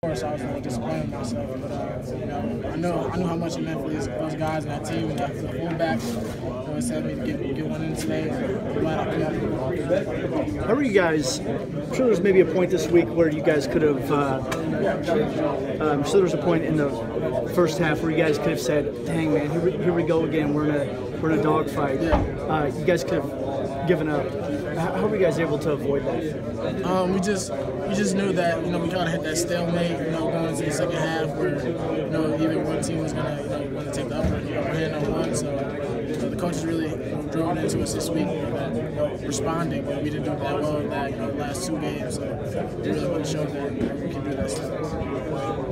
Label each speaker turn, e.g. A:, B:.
A: course, I was really disappointed in myself, but I knew how much it meant for those guys and that team and that fullback. It said me to get one in today. I'm glad I could.
B: How are you guys? I'm sure there's maybe a point this week where you guys could have. I'm sure there was a point in the first half where you guys could have said, "Dang man, here we go again. We're in a dogfight."
A: Yeah.
B: You guys could have given up. How were you guys able to avoid that?
A: We just knew that we kind of hit that stalemate, going into the second half where either one team was gonna take the upper hand on one. So the coaches really drove it into us this week, responding. But we didn't do that well in that last two games. So we really want to show that we can do that stuff.